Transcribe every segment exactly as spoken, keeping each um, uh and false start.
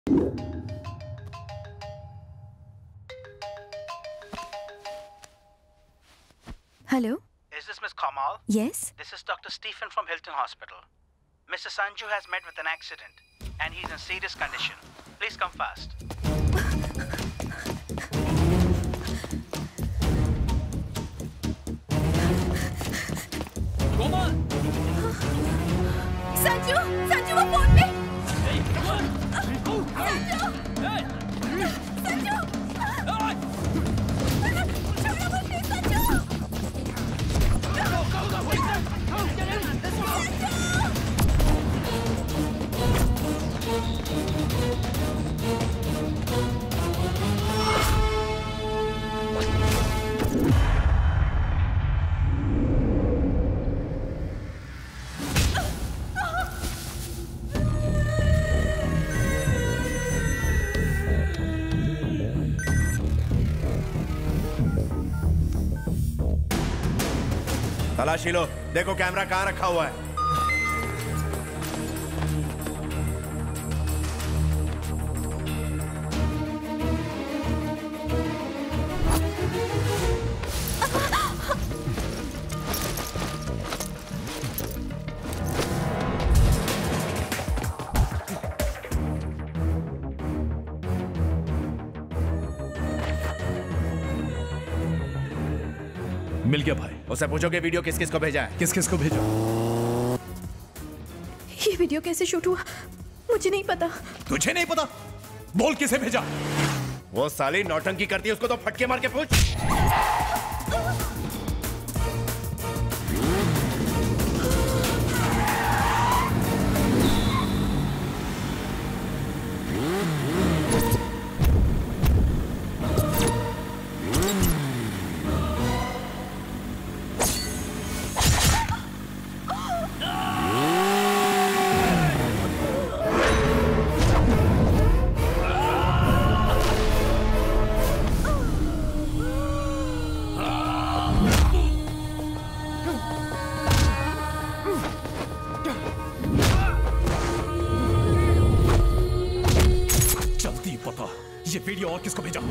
Hello? Is this Miss Kamal? Yes? This is Doctor Stephen from Hilton Hospital. Mister Sanju has met with an accident and he's in serious condition. Please come fast. Kamal! Sanju! Sanju, वो phone पे! Hey, come on! Sanju! Hey! Sanju! Hey! छोड़ो मुझे, Sanju! Go, go, go! Wait there! Go, get in! Let's go! तलाशी लो, देखो camera कहाँ रखा हुआ है। मिल गया भाई। उसे पूछो कि वीडियो किस किस को भेजा है। किस किस को भेजा? ये वीडियो कैसे शूट हुआ मुझे नहीं पता। तुझे नहीं पता? बोल किसे भेजा? वो साली नौटंकी करती है, उसको तो फटके मार के पूछ। ये वीडियो और किसको भेजा?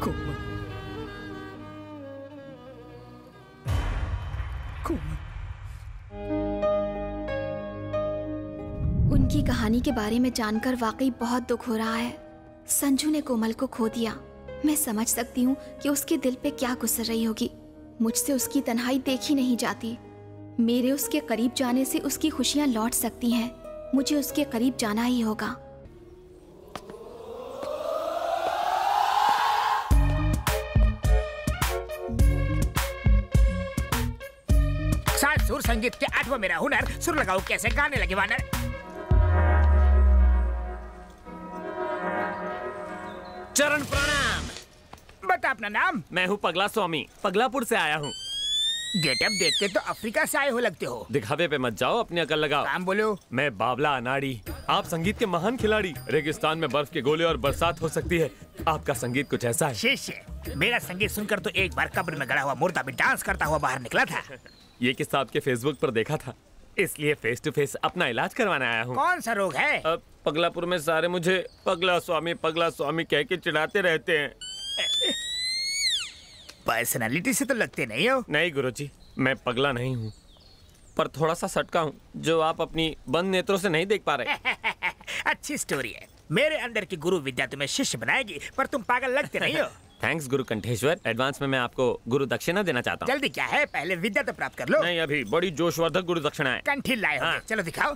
कोमल, कोमल। उनकी कहानी के बारे में जानकर वाकई बहुत दुख हो रहा है। संजू ने कोमल को खो दिया। मैं समझ सकती हूँ कि उसके दिल पे क्या गुजर रही होगी। मुझसे उसकी तन्हाई देखी नहीं जाती। मेरे उसके करीब जाने से उसकी खुशियाँ लौट सकती हैं। मुझे उसके करीब जाना ही होगा। सात सुर संगीत के आठवां मेरा हुनर, सुर लगाओ कैसे गाने लगे वानर। चरण प्रणाम। बता अपना नाम। मैं हूँ पगला स्वामी, पगलापुर से आया हूँ। गेटअप देखते तो अफ्रीका से आए हो लगते हो। दिखावे पे मत जाओ, अपनी अकल लगाओ। काम बोलो। मैं बाबला अनाड़ी, आप संगीत के महान खिलाड़ी। रेगिस्तान में बर्फ के गोले और बरसात हो सकती है, आपका संगीत कुछ ऐसा है। शिष्य, मेरा संगीत सुनकर तो एक बार कब्र में गड़ा हुआ मुर्दा भी डांस करता हुआ बाहर निकला था। ये किस्सा आपके फेसबुक पर देखा था, इसलिए फेस टू फेस अपना इलाज करवाने आया हूँ। कौन सा रोग है? अब पगलापुर में सारे मुझे पगला स्वामी पगला स्वामी कह के चिढ़ाते रहते हैं। पर्सनालिटी से तो लगते नहीं हो। नहीं गुरुजी, मैं पगला नहीं हूँ, पर थोड़ा सा सटका हूँ जो आप अपनी बंद नेत्रों से नहीं देख पा रहे। अच्छी स्टोरी है। मेरे अंदर की गुरु विद्या तुम्हें शिष्य बनाएगी, पर तुम पागल लगते नहीं हो। थैंक्स गुरु कंठेश्वर। एडवांस में मैं आपको गुरु दक्षिणा देना चाहता हूँ। जल्दी क्या है, पहले विद्या तो प्राप्त कर लो। नहीं, अभी बड़ी जोशवर्धक गुरु दक्षिणा है। कंठी लाए हो। हाँ। चलो दिखाओ।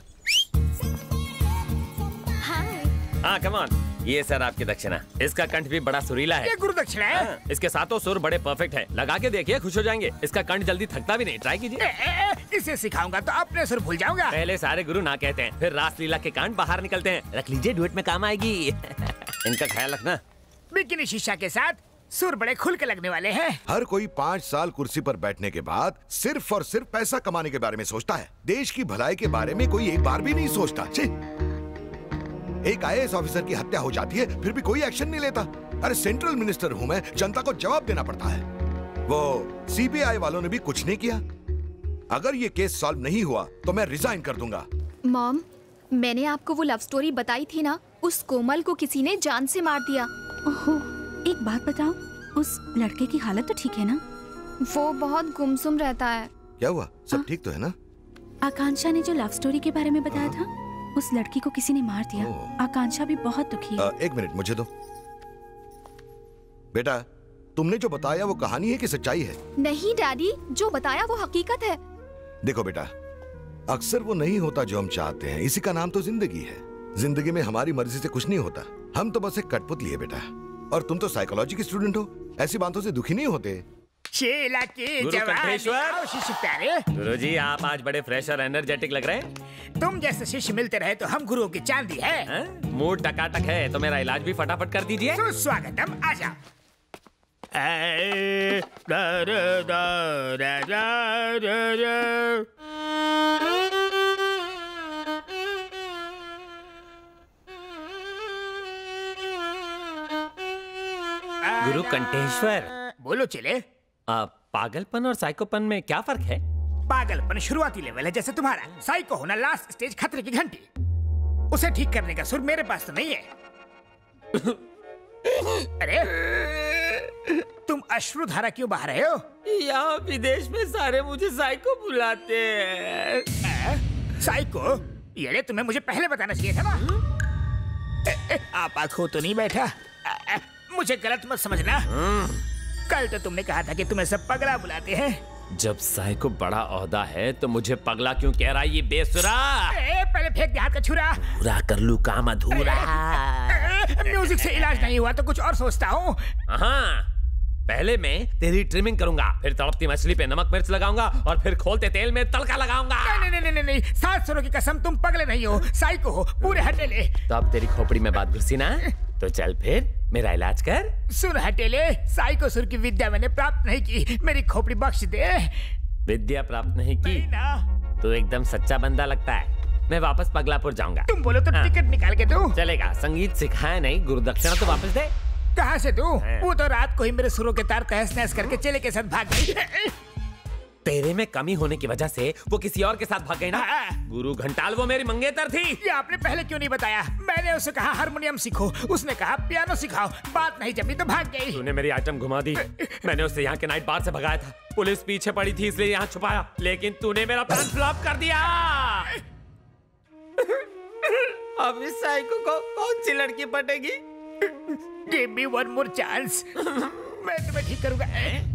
हाँ कम ऑन, ये सर आपकी दक्षिणा। इसका कंठ भी बड़ा सुरीला है। ये गुरु दक्षिणा है। हाँ, इसके सातों सुर बड़े परफेक्ट है। लगा के देखिए, खुश हो जाएंगे। इसका कंठ जल्दी थकता भी नहीं, ट्राई कीजिए। ए, ए, ए, इसे सिखाऊंगा तो अपने सुर भूल जाऊंगा। पहले सारे गुरु ना कहते हैं, फिर रासलीला के कांड बाहर निकलते हैं। रख लीजिए, डुएट में काम आएगी। इनका ख्याल रखना। बिकिनी शीशा के साथ सुर बड़े खुल के लगने वाले हैं। हर कोई पाँच साल कुर्सी पर बैठने के बाद सिर्फ और सिर्फ पैसा कमाने के बारे में सोचता है। देश की भलाई के बारे में कोई एक बार भी नहीं सोचता। छी! एक आई ए एस ऑफिसर की हत्या हो जाती है, फिर भी कोई एक्शन नहीं लेता। अरे सेंट्रल मिनिस्टर हूँ मैं, जनता को जवाब देना पड़ता है। वो सी बी आई वालों ने भी कुछ नहीं किया। अगर ये केस सॉल्व नहीं हुआ तो मैं रिजाइन कर दूंगा। मॉम, मैंने आपको वो लव स्टोरी बताई थी ना, उस कोमल को किसी ने जान से मार दिया। ओहो, एक बात बताओ, उस लड़के की हालत तो ठीक है ना? वो बहुत गुमसुम रहता है। क्या हुआ, सब ठीक तो है ना? आकांक्षा ने जो लव स्टोरी के बारे में बताया था, उस लड़की को किसी ने मार दिया। आकांक्षा भी बहुत दुखी है। आ, एक मिनट मुझे दो। बेटा, तुमने जो बताया वो कहानी है कि सच्चाई है? नहीं डैडी, जो बताया वो हकीकत है। देखो बेटा, अक्सर वो नहीं होता जो हम चाहते हैं, इसी का नाम तो जिंदगी है। जिंदगी में हमारी मर्जी से कुछ नहीं होता, हम तो बस एक कठपुतली है बेटा। और तुम तो साइकोलॉजी की स्टूडेंट हो, ऐसी बातों से दुखी नहीं होते। शेला के गुरु जवानी। कंठेश्वर। आओ शिष्य प्यारे। गुरुजी, आप आज बड़े फ्रेश और एनर्जेटिक लग रहे हैं। तुम जैसे शिष्य मिलते रहे तो हम गुरुओं की चांदी है। हैं? मूड टकाटक है तो मेरा इलाज भी फटाफट कर दीजिए। सुस्वागतम, आजा। गुरु कंठेश्वर, बोलो चले। आ, पागलपन और साइकोपन में क्या फर्क है? पागलपन शुरुआती लेवल है जैसे तुम्हारा, साइको होना लास्ट स्टेज, खतरे की घंटी। उसे ठीक करने का सुर मेरे पास तो नहीं है। अरे तुम अश्रुधारा क्यों बहा रहे हो? यहाँ विदेश में सारे मुझे साइको बुलाते हैं। आ, साइको? ये तुम्हें मुझे पहले बताना चाहिए था ना। ए, ए, आप आंखों तो नहीं बैठा। आ, आ, मुझे गलत मत समझना। कल तो तुमने कहा था कि तुम्हें सब पगला बुलाते हैं। जब साइको बड़ा ओहदा है तो मुझे पगला क्यों कह रहा है ये बेसुरा? ए, पहले फेंक दे हाथ का छुरा। पूरा कर लूं काम अधूरा। म्यूजिक से इलाज नहीं हुआ तो कुछ और सोचता हूँ। हाँ, पहले मैं तेरी ट्रिमिंग करूंगा, फिर तड़पती मछली पे नमक मिर्च लगाऊंगा और फिर खोलते तेल में तड़का लगाऊंगा। नहीं नहीं नहीं नहीं, सात सुरों की कसम, तुम पगले नहीं हो, साइको हो, पूरे हटेले। तो अब तेरी खोपड़ी में बात घुसी ना, तो चल फिर मेरा इलाज कर। सुन हटेले, साइको सुर की विद्या मैंने प्राप्त नहीं की, मेरी खोपड़ी बख्श दे। विद्या प्राप्त नहीं की ना। तो एकदम सच्चा बंदा लगता है। मैं वापस पगलापुर जाऊंगा। तुम बोलो तो हाँ। टिकट निकाल के दो। चलेगा, संगीत सिखाया नहीं, गुरु दक्षिणा तो वापस दे। कहाँ से दूं? वो तो रात को ही मेरे सुरों के तार तहस नहस करके चेले के साथ भाग गई। तेरे में कमी होने की वजह से वो किसी और के साथ भाग गई ना। गुरु घंटाल वो मेरी मंगेतर थी। ये आपने पहले क्यों नहीं बताया? मैंने उसे कहा हारमोनियम सीखो, उसने कहा पियानो सिखाओ, बात नहीं जमी तो भाग गई। तूने मेरी आइटम घुमा दी। मैंने उसे यहाँ के नाइट बार से भगाया था, पुलिस पीछे पड़ी थी इसलिए यहाँ छुपाया, लेकिन तूने मेरा प्लान फ्लॉप कर दिया। अब इस साइको को कौन सी लड़की पटेगी? Give me one more chance. मैं तुम्हें ठीक करूंगा।